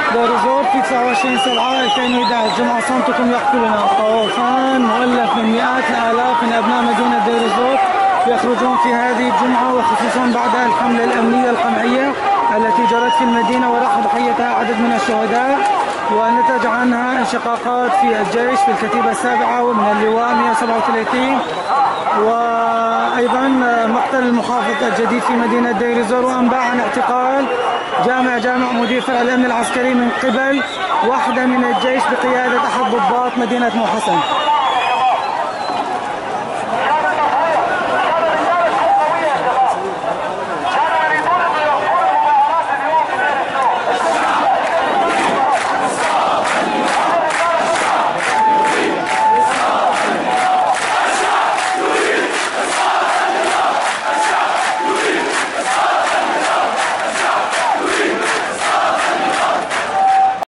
دير الزور في 29/7/2011. جمع صمتكم يقتلنا. طوفان مؤلف من مئات الآلاف من أبناء مدينة دير الزور يخرجون في هذه الجمعة، وخصوصا بعد الحملة الأمنية القمعية التي جرت في المدينة وراح ضحيتها عدد من الشهداء، ونتج عنها انشقاقات في الجيش في الكتيبة السابعة ومن اللواء 137، وأيضا مقتل المحافظ الجديد في مدينة دير الزور، وأنباء عن اعتقال جامع مدير فرع الأمن العسكري من قبل وحدة من الجيش بقيادة أحد ضباط مدينة محسن.